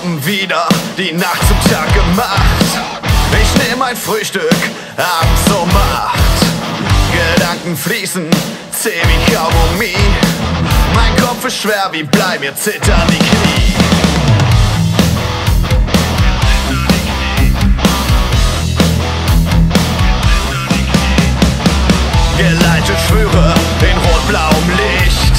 schon wieder die Nacht zum Tag gemacht. Ich nehm ein Frühstück abends um 8. Gedanken fließen, zäh wie Kaugummi. Mein Kopf ist schwer wie Blei, mir zittern die Knie. Geleite Schwüre in rot-blauem Licht.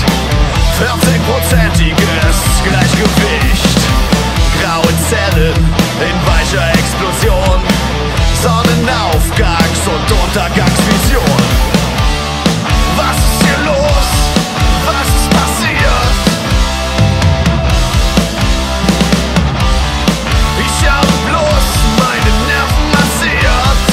40%iges Gleichgewicht. Graue Zellen in weicher Explosion. Sonnenaufgangs- und Untergangsvision. Was ist hier los? Was ist passiert? Ich habe bloß meine Nerven massiert.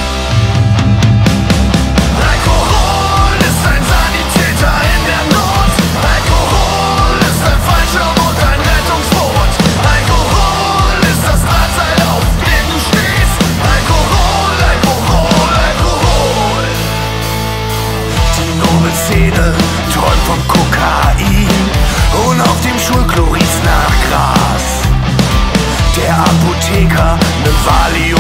Alkohol ist ein Sanitäter in der Not. Alkohol ist ein Fallschirm und ein Rettungsboot. Alkohol ist das Drahtseil, auf dem du stehst. Alkohol, Alkohol, Alkohol. Die Nobelszene träumt vom Kokain und auf dem Schulklo riecht's nach Gras. Der Apotheker nimmt Valium